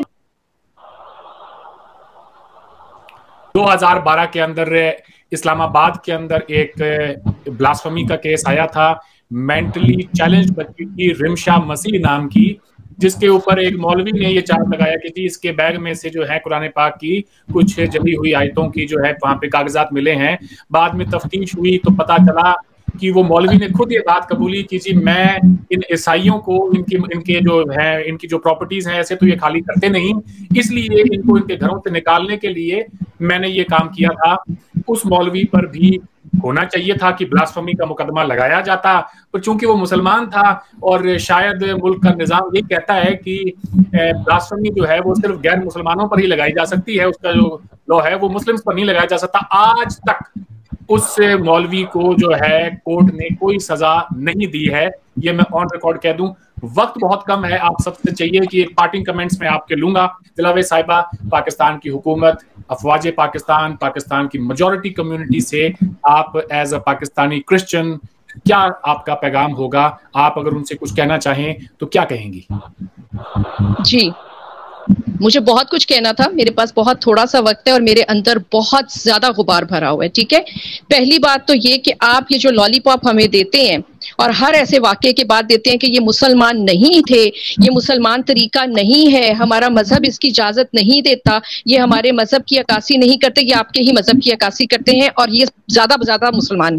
2012 کے اندر اسلام آباد کے اندر ایک بلاسفمی کا کیس آیا تھا، مینٹلی چیلنج بچی کی رمشا مسیح نام کی، جس کے اوپر ایک مولوی نے یہ چارج لگایا کہ جی اس کے بیگ میں سے جو ہے قرآن پاک کی کچھ جلی ہوئی آیتوں کی جو ہے وہاں پہ کاغذات ملے ہیں۔ بعد میں تفتیش ہوئی تو پتا چلا کہ وہ مولوی نے خود یہ بات قبولی کی جی میں ان عیسائیوں کو ان کے جو ہے ان کی جو پراپرٹیز ہیں ایسے تو یہ خالی کرتے نہیں، اس لیے ان کو ان کے گھروں سے نکالنے کے لیے میں نے یہ کام کیا تھا۔ اس مولوی پر بھی ہونا چاہیے تھا کہ بلاسفمی کا مقدمہ لگایا جاتا، پر چونکہ وہ مسلمان تھا اور شاید ملک کا نظام یہ کہتا ہے کہ بلاسفمی جو ہے وہ صرف غیر مسلمانوں پر ہی لگائی جا سکتی ہے، اس کا جو لا ہے وہ مسلمز پر نہیں لگایا جا سکتا۔ آج تک اس مولوی کو جو ہے کورٹ نے کوئی سزا نہیں دی ہے، یہ میں آن ریکارڈ کہہ دوں۔ وقت بہت کم ہے، آپ سب سے چاہیے کہ ایک پارٹنگ کمنٹس میں آپ کے لوں گا۔ دلاوے صاحبہ، پاکستان کی حکومت، افواج پاکستان، پاکستان کی میجورٹی کمیونٹی سے آپ ایز اے پاکستانی کرسچن کیا آپ کا پیغام ہوگا؟ آپ اگر ان سے کچھ کہنا چاہیں تو کیا کہیں گی؟ جی مجھے بہت کچھ کہنا تھا، میرے پاس بہت تھوڑا سا وقت ہے اور میرے اندر بہت زیادہ غبار بھرا ہوا ہے، ٹھیک ہے۔ پہلی بات تو یہ کہ آپ یہ جو لالی پاپ ہمیں دیتے ہیں اور ہر ایسے واقعے کے بعد دیتے ہیں کہ یہ مسلمان نہیں تھے، یہ مسلمان طریقہ نہیں ہے، ہمارا مذہب اس کی اجازت نہیں دیتا، یہ ہمارے مذہب کی عکاسی نہیں کرتے، یہ آپ کے ہی مذہب کی عکاسی کرتے ہیں اور یہ زیادہ مسلمان ہیں،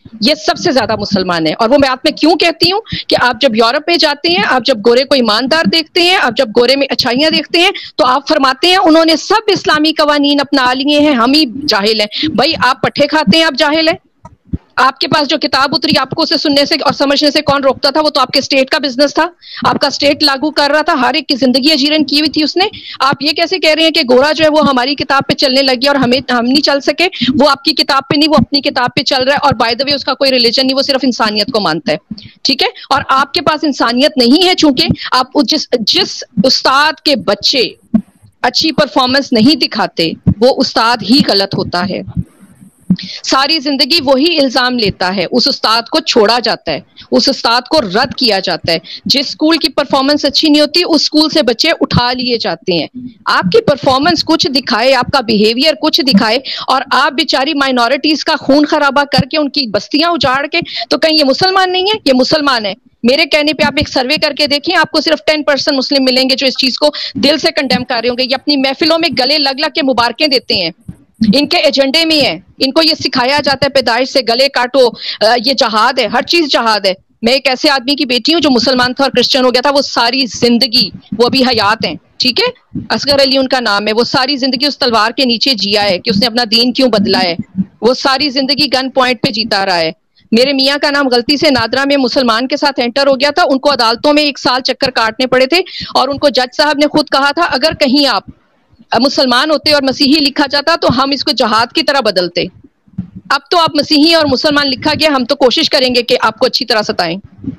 یہ سب سے زیادہ مسلمان ہے. اور وہ بات میں کیوں کہتی ہوں کہ آپ جب یورپ میں جاتے ہیں, آپ جب گورے کو ایماندار دیکھتے ہیں, آپ جب گورے میں اچھائیاں دیکھتے ہیں, تو آپ فرماتے ہیں انہوں نے سب اسلامی قوانین اپنا لیے ہیں, ہم ہی جاہل ہیں. بھائی آپ پٹھے کھاتے ہیں, آپ جاہل ہیں. آپ کے پاس جو کتاب اتری آپ کو اسے سننے سے اور سمجھنے سے کون روکتا تھا؟ وہ تو آپ کے اسٹیٹ کا بزنس تھا, آپ کا اسٹیٹ لاگو کر رہا تھا, ہر ایک کی زندگی اجیرن کی ہوئی تھی اس نے. آپ یہ کیسے کہہ رہے ہیں کہ گورا جو ہے وہ ہماری کتاب پہ چلنے لگی اور ہم نہیں چل سکے؟ وہ آپ کی کتاب پہ نہیں, وہ اپنی کتاب پہ چل رہا ہے. اور بائی دا وے اس کا کوئی ریلیجن نہیں, وہ صرف انسانیت کو مانتا ہے, ٹھیک ہے. اور آپ کے پاس انسانیت نہیں ہے, چونکہ آپ جس استاد کے بچے اچھی پرفارمنس نہیں دکھاتے وہ استاد ہی غلط ہوتا ہے. ساری زندگی وہی الزام لیتا ہے, اس استاد کو چھوڑا جاتا ہے, اس استاد کو رد کیا جاتا ہے. جس سکول کی پرفارمنس اچھی نہیں ہوتی اس سکول سے بچے اٹھا لیے جاتے ہیں. آپ کی پرفارمنس کچھ دکھائے, آپ کا بیہیویئر کچھ دکھائے, اور آپ بیچاری مائنورٹیز کا خون خرابہ کر کے ان کی بستیاں اجاڑ کے, تو کہیں یہ مسلمان نہیں ہے؟ یہ مسلمان ہے. میرے کہنے پہ آپ ایک سروے کر کے دیکھیں, آپ کو صرف 10% مسلم ملیں گے جو اس چیز کو دل سے کنڈیم کر رہے ہوں گے. یہ اپنی محفلوں میں گلے لگ لگ کے مبارکیں دیتے ہیں, ان کے ایجنڈے میں ہے, ان کو یہ سکھایا جاتا ہے پیدائش سے گلے کاٹو, یہ جہاد ہے, ہر چیز جہاد ہے. میں ایک ایسے آدمی کی بیٹی ہوں جو مسلمان تھا اور کرسچن ہو گیا تھا, وہ ساری زندگی, وہ ابھی حیات ہیں, ٹھیک ہے, اصغر علی ان کا نام ہے, وہ ساری زندگی اس تلوار کے نیچے جیا ہے کہ اس نے اپنا دین کیوں بدلا ہے. وہ ساری زندگی گن پوائنٹ پہ جیتا رہا ہے. میرے میاں کا نام غلطی سے نادرا میں مسلمان کے ساتھ انٹر ہو گیا تھا, ان کو عدالتوں میں 1 سال چکر کاٹنے پڑے تھے, اور ان کو جج صاحب نے خود کہا تھا اگر کہیں آپ مسلمان ہوتے اور مسیحی لکھا جاتا تو ہم اس کو جہاد کی طرح بدلتے. اب تو آپ مسیحی اور مسلمان لکھا گیا, ہم تو کوشش کریں گے کہ آپ کو اچھی طرح ستائیں.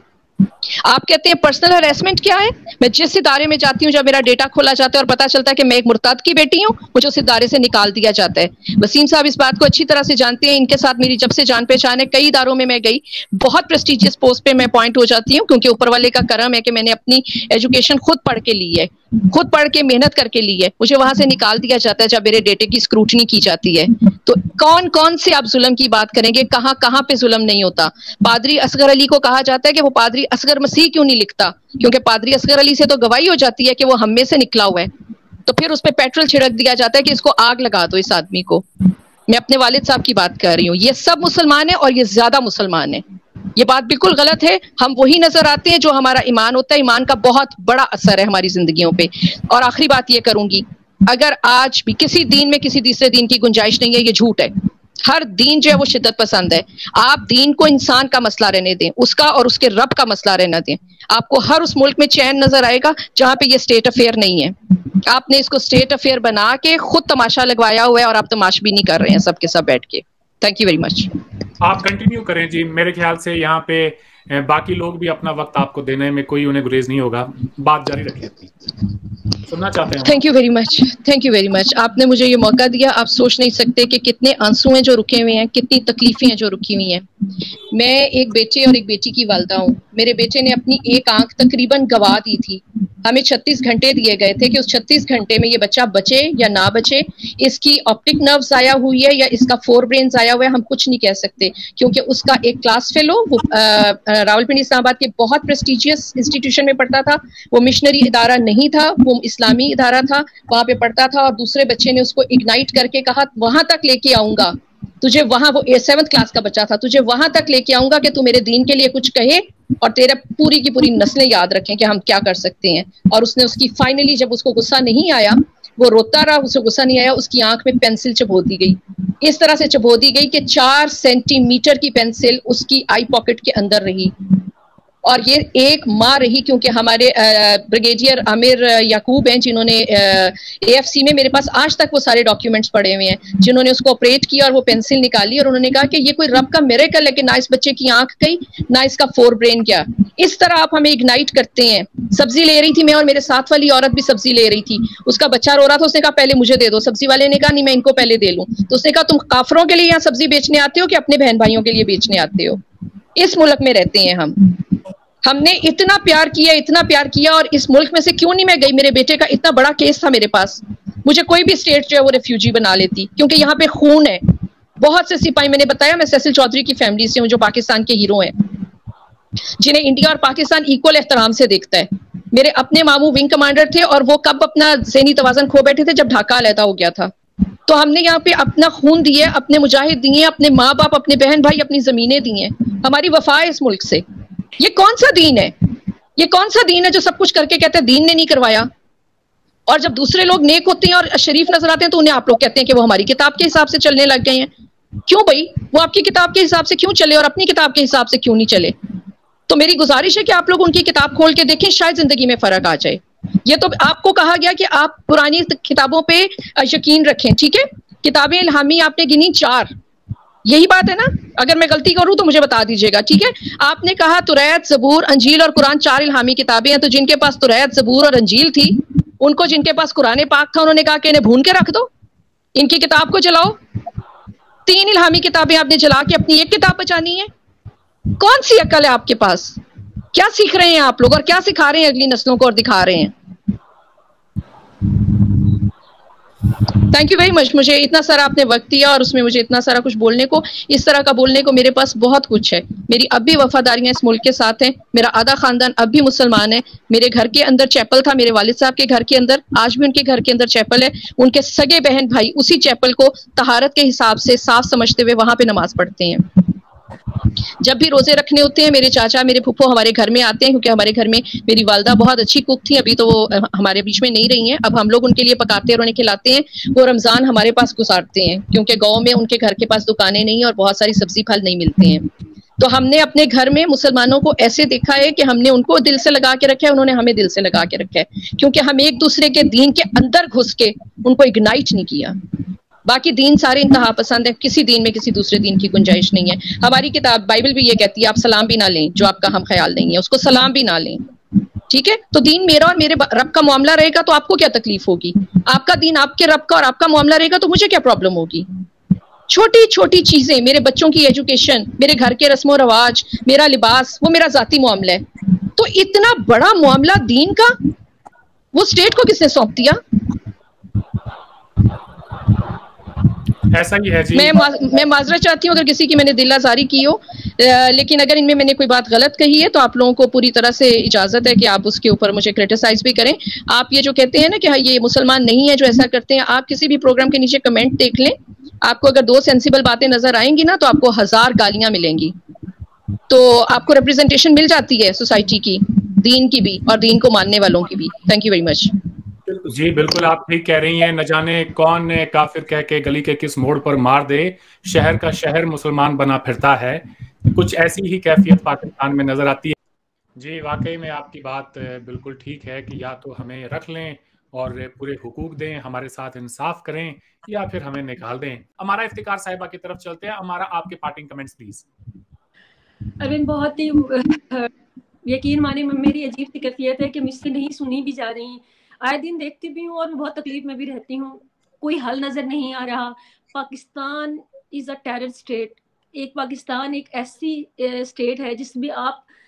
آپ کہتے ہیں پرسنل ہریسمنٹ کیا ہے؟ میں جس ادارے میں جاتی ہوں, جب میرا ڈیٹا کھولا جاتا ہے اور پتا چلتا ہے کہ میں ایک مرتد کی بیٹی ہوں, مجھے اس ادارے سے نکال دیا جاتا ہے. وسیم صاحب اس بات کو اچھی طرح سے جانتے ہیں, ان کے ساتھ میری جب سے جان پہچان ہے, کئی اداروں میں گئی, بہت پریسٹیجیس پوسٹ پہ میں اپوائنٹ ہو جاتی ہوں, کیونکہ اوپر والے کا کرم ہے کہ میں نے اپنی ایجوکیشن خود پڑھ کے لی ہے, خود پڑھ کے محنت کر کے لی ہے. مجھے وہاں سے نکال دیا جاتا ہے جب میرے ڈیٹے کی اسکروٹنی کی جاتی ہے. تو کون کون سے آپ ظلم کی بات کریں گے؟ کہاں کہاں پہ ظلم نہیں ہوتا؟ پادری اصغر علی کو کہا جاتا ہے کہ وہ پادری اصغر مسیح کیوں نہیں لکھتا, کیونکہ پادری اصغر علی سے تو گواہی ہو جاتی ہے کہ وہ ہم میں سے نکلا ہوا ہے. تو پھر اس پہ پیٹرول چھڑک دیا جاتا ہے کہ اس کو آگ لگا دو اس آدمی کو. میں اپنے والد صاحب کی بات کر رہی ہوں, یہ سب مسلمان ہیں اور یہ زیادہ مسلمان ہیں. یہ بات بالکل غلط ہے. ہم وہی نظر آتے ہیں جو ہمارا ایمان ہوتا ہے. ایمان کا بہت بڑا اثر ہے ہماری زندگیوں پہ. اور آخری بات یہ کروں گی, اگر آج بھی کسی دین میں کسی تیسرے دین کی گنجائش نہیں ہے, یہ جھوٹ ہے. ہر دین جو ہے وہ شدت پسند ہے. آپ دین کو انسان کا مسئلہ رہنے دیں, اس کا اور اس کے رب کا مسئلہ رہنا دیں. آپ کو ہر اس ملک میں چین نظر آئے گا جہاں پہ یہ اسٹیٹ افیئر نہیں ہے. آپ نے اس کو اسٹیٹ افیئر بنا کے خود تماشا لگوایا ہوا ہے, اور آپ تماش بھی نہیں کر رہے ہیں سب کے سب بیٹھ کے. Thank you very much. آپ کنٹینیو کریں جی. میرے خیال سے یہاں پہ باقی لوگ بھی اپنا وقت آپ کو دینے میں کوئی انہیں گریز نہیں ہوگا. بات جاری رکھیں, سننا چاہتے ہیں. Thank you very much, thank you very much. آپ نے مجھے یہ موقع دیا. آپ سوچ نہیں سکتے کہ کتنے آنسو ہیں جو رکے ہوئے ہیں, کتنی تکلیفیں ہیں جو رکی ہوئی ہیں. میں ایک بیٹے اور ایک بیٹی کی والدہ ہوں. میرے بیٹے نے اپنی ایک آنکھ تقریباً گوا دی تھی. ہمیں 36 گھنٹے دیے گئے تھے کہ اس 36 گھنٹے میں یہ بچہ بچے یا نہ بچے. اس کی آپٹک نرو ضائع ہوئی ہے یا اس کا فور برین ضائع ہوا ہے, ہم کچھ نہیں کہہ سکتے, کیونکہ اس کا ایک کلاس فیلو وہ راولپنڈی اسلام آباد کے بہت پریسٹیجیس انسٹیٹیوشن میں پڑھتا تھا. وہ مشنری ادارہ نہیں تھا, وہ اسلامی ادارہ تھا, وہاں پہ پڑھتا تھا. اور دوسرے بچے نے اس کو اگنائٹ کر کے کہا وہاں تک لے کے آؤں گا تجھے, وہاں وہ 7th کلاس کا بچہ تھا, تجھے وہاں تک لے کے آؤں گا کہ تو میرے دین کے لیے کچھ کہے اور تیرے پوری کی پوری نسلیں یاد رکھیں کہ ہم کیا کر سکتے ہیں. اور اس نے اس کی فائنلی جب اس کو غصہ نہیں آیا, وہ روتا رہا, اسے غصہ نہیں آیا, اس کی آنکھ میں پینسل چبھو دی گئی. اس طرح سے چبھو دی گئی کہ 4 سینٹی میٹر کی پینسل اس کی آئی پاکٹ کے اندر رہی. اور یہ ایک ماں رہی, کیونکہ ہمارے بریگیڈیئر عامر یعقوب ہیں جنہوں نے AFC میں, میرے پاس آج تک وہ سارے ڈاکیومنٹس پڑے ہوئے ہیں, جنہوں نے اس کو آپریٹ کیا اور وہ پینسل نکالی, اور انہوں نے کہا کہ یہ کوئی رب کا میریکل ہے کہ نہ اس بچے کی آنکھ گئی نہ اس کا فور برین گیا. اس طرح آپ ہمیں اگنائٹ کرتے ہیں. سبزی لے رہی تھی میں, اور میرے ساتھ والی عورت بھی سبزی لے رہی تھی. اس کا بچہ رو رہا تھا, اس نے کہا پہلے مجھے دے دو. سبزی والے نے کہا نہیں میں ان کو پہلے دے لوں. تو اس نے کہا تم کافروں کے لیے یہاں سبزی بیچنے آتے ہو کہ اپنے بہن بھائیوں کے لیے بیچنے آتے ہو؟ اس ملک میں رہتے ہیں ہم نے اتنا پیار کیا, اتنا پیار کیا, اور اس ملک میں سے کیوں نہیں میں گئی؟ میرے بیٹے کا اتنا بڑا کیس تھا میرے پاس, مجھے کوئی بھی اسٹیٹ جو ہے وہ ریفیوجی بنا لیتی, کیونکہ یہاں پہ خون ہے. بہت سے سپاہی, میں نے بتایا میں سیسل چودھری کی فیملی سے ہوں جو پاکستان کے ہیرو ہیں, جنہیں انڈیا اور پاکستان ایکول احترام سے دیکھتا ہے. میرے اپنے ماموں ونگ کمانڈر تھے, اور وہ کب اپنا ذہنی توازن کھو بیٹھے تھے؟ جب ڈھاکہ علیحدہ ہو گیا تھا. تو ہم نے یہاں پہ اپنا خون دیے, اپنے مجاہد دیے, اپنے ماں باپ, اپنے بہن بھائی, اپنی زمینیں دی ہیں, ہماری وفا ہے اس ملک سے. یہ کون سا دین ہے؟ یہ کون سا دین ہے جو سب کچھ کر کے کہتے ہیں دین نے نہیں کروایا؟ اور جب دوسرے لوگ نیک ہوتے ہیں اور شریف نظر آتے ہیں تو انہیں آپ لوگ کہتے ہیں کہ وہ ہماری کتاب کے حساب سے چلنے لگ گئے ہیں. کیوں بھائی؟ وہ آپ کی کتاب کے حساب سے کیوں چلے اور اپنی کتاب کے حساب سے کیوں نہیں چلے؟ تو میری گزارش ہے کہ آپ لوگ ان کی کتاب کھول کے دیکھیں, شاید زندگی میں فرق آ جائے. یہ تو آپ کو کہا گیا کہ آپ پرانی کتابوں پہ یقین رکھیں, ٹھیک ہے؟ کتابیں الہامی آپ نے گنی 4, یہی بات ہے نا؟ اگر میں غلطی کروں تو مجھے بتا دیجیے گا, ٹھیک ہے؟ آپ نے کہا توریت, زبور, انجیل اور قرآن 4 الہامی کتابیں ہیں. تو جن کے پاس توریت, زبور اور انجیل تھی, ان کو جن کے پاس قرآن پاک تھا, انہوں نے کہا کہ انہیں بھون کے رکھ دو, ان کی کتاب کو جلاؤ. 3 الہامی کتابیں آپ نے جلا کے اپنی ایک کتاب بچانی ہے. کون سی عقل ہے آپ کے پاس؟ کیا سیکھ رہے ہیں آپ لوگ اور کیا سکھا رہے ہیں اگلی نسلوں کو اور دکھا رہے ہیں؟ Thank you very much. مجھے اتنا سارا آپ نے وقت دیا اور اس میں مجھے اتنا سارا کچھ بولنے کو, اس طرح کا بولنے کو میرے پاس بہت کچھ ہے. میری اب بھی وفاداریاں اس ملک کے ساتھ ہیں. میرا آدھا خاندان اب بھی مسلمان ہے. میرے گھر کے اندر چیپل تھا, میرے والد صاحب کے گھر کے اندر, آج بھی ان کے گھر کے اندر چیپل ہے. ان کے سگے بہن بھائی اسی چیپل کو طہارت کے حساب سے صاف سمجھتے ہوئے وہاں پہ نماز پڑھتے ہیں. جب بھی روزے رکھنے ہوتے ہیں میرے چاچا, میرے پھپھو ہمارے گھر میں آتے ہیں, کیونکہ ہمارے گھر میں میری والدہ بہت اچھی کوک تھی. ابھی تو وہ ہمارے بیچ میں نہیں رہی ہیں. اب ہم لوگ ان کے لیے پکاتے ہیں اور انہیں کھلاتے ہیں. وہ رمضان ہمارے پاس گزارتے ہیں, کیونکہ گاؤں میں ان کے گھر کے پاس دکانیں نہیں ہیں اور بہت ساری سبزی پھل نہیں ملتے ہیں. تو ہم نے اپنے گھر میں مسلمانوں کو ایسے دیکھا ہے کہ ہم نے ان کو دل سے لگا کے رکھا ہے, انہوں نے ہمیں دل سے لگا کے رکھا ہے, کیونکہ ہم ایک دوسرے کے دین کے اندر گھس کے ان کو اگنائٹ نہیں کیا. باقی دین سارے انتہا پسند ہے, کسی دین میں کسی دوسرے دین کی گنجائش نہیں ہے. ہماری کتاب بائبل بھی یہ کہتی ہے آپ سلام بھی نہ لیں, جو آپ کا ہم خیال نہیں ہے اس کو سلام بھی نہ لیں, ٹھیک ہے؟ تو دین میرا اور میرے رب کا معاملہ رہے گا تو آپ کو کیا تکلیف ہوگی؟ آپ کا دین آپ کے رب کا اور آپ کا معاملہ رہے گا تو مجھے کیا پرابلم ہوگی؟ چھوٹی چھوٹی چیزیں, میرے بچوں کی ایجوکیشن, میرے گھر کے رسم و رواج, میرا لباس, وہ میرا ذاتی معاملہ ہے. تو اتنا بڑا معاملہ دین کا وہ اسٹیٹ کو کس نے سونپ دیا؟ ایسا ہی ہے جی. میں معذرت چاہتی ہوں اگر کسی کی میں نے دل آزاری کی ہو, لیکن اگر ان میں نے کوئی بات غلط کہی ہے تو آپ لوگوں کو پوری طرح سے اجازت ہے کہ آپ اس کے اوپر مجھے کرٹیسائز بھی کریں. آپ یہ جو کہتے ہیں نا کہ یہ مسلمان نہیں ہے جو ایسا کرتے ہیں, آپ کسی بھی پروگرام کے نیچے کمنٹ دیکھ لیں, آپ کو اگر 2 سینسیبل باتیں نظر آئیں گی نا تو آپ کو 1000 گالیاں ملیں گی. تو آپ کو ریپرزنٹیشن مل جاتی ہے سوسائٹی کی, دین کی بھی اور دین کو ماننے والوں کی بھی. Thank you very much. جی بالکل آپ ٹھیک کہہ رہی ہیں. نہ جانے کون کافر کہہ کے گلی کے کس موڑ پر مار دے, شہر کا شہر مسلمان بنا پھرتا ہے. کچھ ایسی ہی کیفیت پاکستان میں نظر آتی ہے. جی واقعی میں آپ کی بات بالکل ٹھیک ہے کہ یا تو ہمیں رکھ لیں اور پورے حقوق دیں, ہمارے ساتھ انصاف کریں, یا پھر ہمیں نکال دیں. ہمارا افتخار صاحبہ کی طرف چلتے ہیں. ہمارا آپ کے پارٹنگ کمنٹس پلیز. ارون بہت ہی یقین مانے میری عجیب سی کیفیت ہے کہ مجھ سے نہیں سنی بھی جا رہی. آئے دن دیکھتی بھی ہوں اور میں بہت تکلیف میں بھی رہتی ہوں. کوئی حل نظر نہیں آ رہا. Pakistan is a terror state. ایک پاکستان ایک ایسی اسٹیٹ ہے جس میں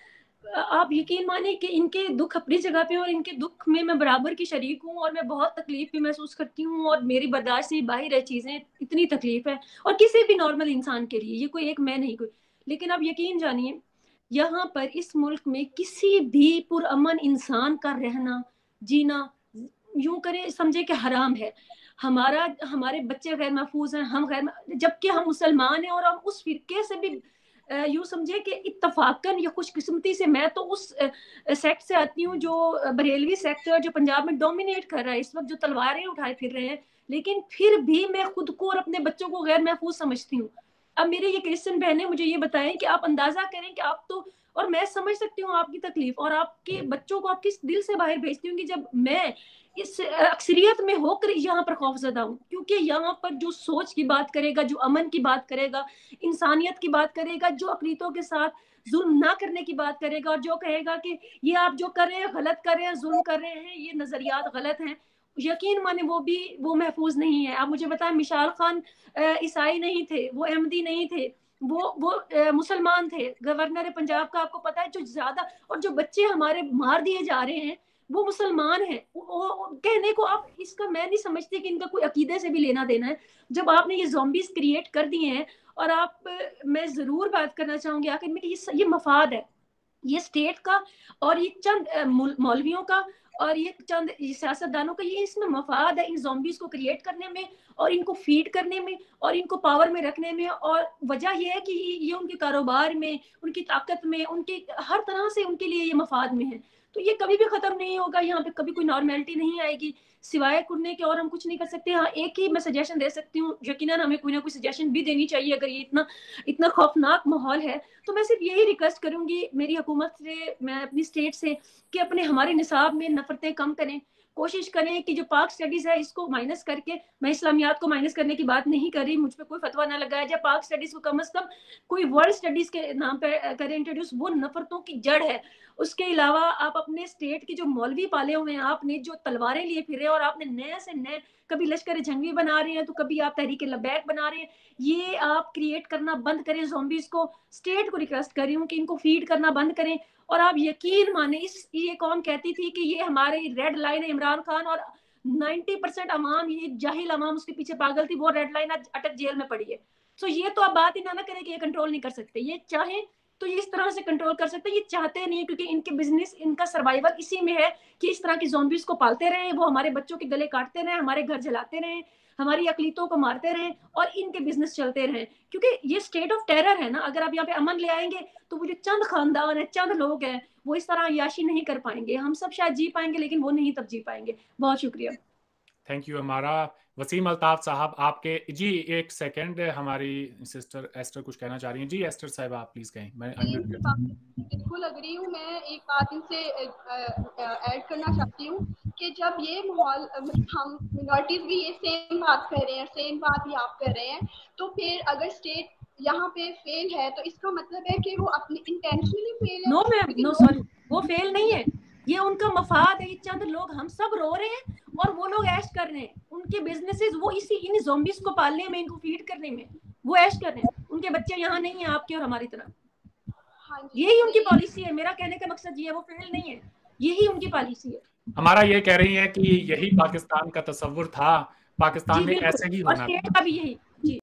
آپ یقین مانیں کہ ان کے دکھ اپنی جگہ پہ اور ان کے دکھ میں میں برابر کی شریک ہوں, اور میں بہت تکلیف بھی محسوس کرتی ہوں, اور میری برداشت سے باہر ہے چیزیں. اتنی تکلیف ہے, اور کسی بھی نارمل انسان کے لیے, یہ کوئی ایک میں نہیں کوئی. لیکن آپ یقین جانیے یہاں پر اس ملک میں کسی بھی پرامن انسان کا رہنا جینا یوں کرے سمجھے کہ حرام ہے. ہمارے بچے غیر محفوظ ہیں, ہم جبکہ ہم مسلمان ہیں, اور ہم اس فرقے سے بھی یوں سمجھے کہ اتفاقاً یا خوش قسمتی سے, میں تو اس سیکٹ سے آتی ہوں جو بریلوی سیکٹر جو پنجاب میں ڈومینیٹ کر رہا ہے اس وقت, جو تلواریں اٹھائے پھر رہے ہیں, لیکن پھر بھی میں خود کو اور اپنے بچوں کو غیر محفوظ سمجھتی ہوں. اب میرے یہ کرسچن بہنیں مجھے یہ بتائیں کہ آپ اندازہ کریں کہ آپ تو, اور میں سمجھ سکتی ہوں آپ کی تکلیف, اور آپ کے بچوں کو آپ کس دل سے باہر بھیجتی ہوں کہ جب میں اس اکثریت میں ہو کر یہاں پر خوف زدہ ہوں. کیونکہ یہاں پر جو سوچ کی بات کرے گا, جو امن کی بات کرے گا, انسانیت کی بات کرے گا, جو اقلیتوں کے ساتھ ظلم نہ کرنے کی بات کرے گا, اور جو کہے گا کہ یہ آپ جو کر رہے ہیں غلط کر رہے ہیں, ظلم کر رہے ہیں, یہ نظریات غلط ہیں, یقین مانے وہ محفوظ نہیں ہے. آپ مجھے بتائیں مشال خان عیسائی نہیں تھے, وہ احمدی نہیں تھے, وہ مسلمان تھے. گورنر پنجاب کا آپ کو پتا ہے جو زیادہ, اور جو بچے ہمارے مار دیے جا رہے ہیں وہ مسلمان ہیں. کہنے کو آپ اس کا میں نہیں سمجھتی کہ ان کا کوئی عقیدے سے بھی لینا دینا ہے. جب آپ نے یہ زومبیز کریٹ کر دیے ہیں, اور آپ میں ضرور بات کرنا چاہوں گی آخر میں کہ یہ مفاد ہے یہ اسٹیٹ کا اور یہ چند مولویوں کا اور یہ چند سیاستدانوں کا یہ اس میں مفاد ہے ان زومبیز کو کریٹ کرنے میں اور ان کو فیڈ کرنے میں اور ان کو پاور میں رکھنے میں. اور وجہ یہ ہے کہ یہ ان کے کاروبار میں, ان کی طاقت میں, ان کی ہر طرح سے ان کے لیے یہ مفاد میں ہے. تو یہ کبھی بھی ختم نہیں ہوگا, یہاں پہ کبھی کوئی نارمیلٹی نہیں آئے گی سوائے کرنے کے, اور ہم کچھ نہیں کر سکتے. ہاں ایک ہی میں سجیشن دے سکتی ہوں, یقیناً ہمیں کوئی نہ کوئی سجیشن بھی دینی چاہیے اگر یہ اتنا خوفناک ماحول ہے. تو میں صرف یہی ریکویسٹ کروں گی میری حکومت سے, میں اپنی اسٹیٹ سے, کہ اپنے ہمارے نصاب میں نفرتیں کم کریں, کوشش کریں کہ جو پاک اسٹڈیز ہے اس کو مائنس کر کے, میں اسلامیات کو مائنس کرنے کی بات نہیں کر رہی, مجھ پہ کوئی فتویٰ نہ لگایا جائے, پاک اسٹڈیز کو کم از کم کوئی ورلڈ اسٹڈیز کے نام پہ کریں انٹروڈیوس, وہ نفرتوں کی جڑ ہے. اس کے علاوہ آپ اپنے اسٹیٹ کے جو مولوی پالے ہوئے ہیں, آپ نے جو تلواریں لیے پھرے اور آپ نے نئے سے نئے کبھی لشکر جنگی بنا رہے ہیں تو کبھی آپ تحریک لبیک بنا رہے ہیں, یہ آپ کریٹ کرنا بند کریں زومبیز کو. اسٹیٹ کو ریکویسٹ کر رہی ہوں کہ ان کو فیڈ کرنا بند کریں. اور آپ یقین مانیں یہ قوم کہتی تھی کہ یہ ہماری ریڈ لائن ہے عمران خان, اور 90% عوام, یہ جاہل عوام اس کے پیچھے پاگل تھی, وہ ریڈ لائن آج اٹک جیل میں پڑی ہے. سو یہ تو آپ بات ہی نہ کریں کہ یہ کنٹرول نہیں کر سکتے, یہ چاہیں تو یہ اس طرح سے کنٹرول کر سکتے ہیں, یہ چاہتے نہیں کیونکہ ان کے بزنس, ان کا سروائیول اسی میں ہے کہ اس طرح کی زومبیز کو پالتے رہیں, وہ ہمارے بچوں کے گلے کاٹتے رہیں, ہمارے گھر جلاتے رہیں, ہماری اقلیتوں کو مارتے رہیں اور ان کے بزنس چلتے رہیں. کیونکہ یہ اسٹیٹ آف ٹیرر ہے نا, اگر آپ یہاں پہ امن لے آئیں گے تو وہ جو چند خاندان ہیں, چند لوگ ہیں, وہ اس طرح عیاشی نہیں کر پائیں گے. ہم سب شاید جی پائیں گے لیکن وہ نہیں تب جی پائیں گے. بہت شکریہ. Thank you. ہمارا وسیم الطاف صاحب آپ کے, جی ایک سیکنڈ, ہماری سسٹر ایسٹر کچھ کہنا چاہ رہی ہیں. جی ایسٹر صاحب آپ پلیز کہیں. میں بالکل اگری ہوں. میں ایک بات ان سے ایڈ کرنا چاہتی ہوں کہ جب یہ ماحول, ہم منورٹیز بھی یہ سیم بات کر رہے ہیں, سیم بات ہی آپ کر رہے ہیں, تو پھر اگر اسٹیٹ یہاں پہ فیل ہے تو اس کا مطلب ہے کہ وہ اپنی انٹینشنلی فیل ہے. نو میم, نو سوری, وہ فیل نہیں ہے, یہ ان کا مفاد ہے. یہ چند لوگ, ہم سب رو رہے ہیں اور وہ لوگ ایش کر رہے ہیں. ان کے بزنسز وہ اسی ان زومبیز کو پالنے میں, ان کو فیڈ کرنے میں وہ ایش کر رہے ہیں. ان کے بچے یہاں نہیں ہیں آپ کے اور ہماری طرح. یہی ان کی پالیسی ہے. میرا کہنے کا مقصد یہ ہے, وہ فیل نہیں ہے, یہی ان کی پالیسی ہے. ہمارا یہ کہہ رہی ہے کہ یہی پاکستان کا تصور تھا, پاکستان جی میں بالکل, ایسے ہی اور ہونا اسٹیٹ کا بھی یہی.